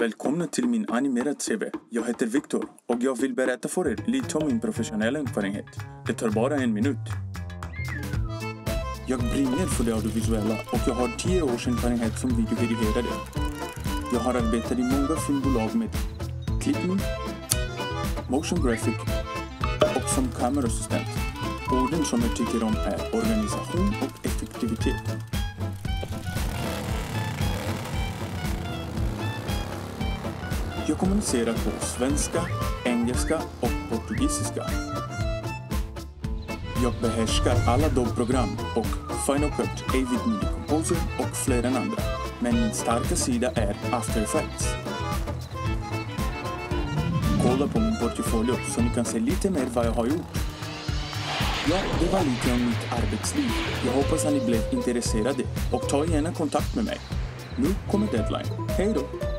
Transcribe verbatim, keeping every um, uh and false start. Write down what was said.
Välkomna till min Animerad C V. Jag heter Viktor och jag vill berätta för er lite om min professionella erfarenhet. Det tar bara en minut. Jag brinner för det audiovisuella och jag har tio års erfarenhet som videoredigerare. Jag har arbetat i många filmbolag med klippning, motion graphic och som kamerassistent. Orden som jag tycker om är organisation och effektivitet. Jag kommunicerar på svenska, engelska och portugisiska. Jag behärskar alla dogprogram och Final Cut, Avid Midi Composer och flera andra. Men min starka sida är After Effects. Kolla på min portfolio så ni kan se lite mer vad jag har gjort. Ja, det var lite om mitt arbetsliv. Jag hoppas att ni blev intresserade och ta gärna kontakt med mig. Nu kommer deadline. Hej då!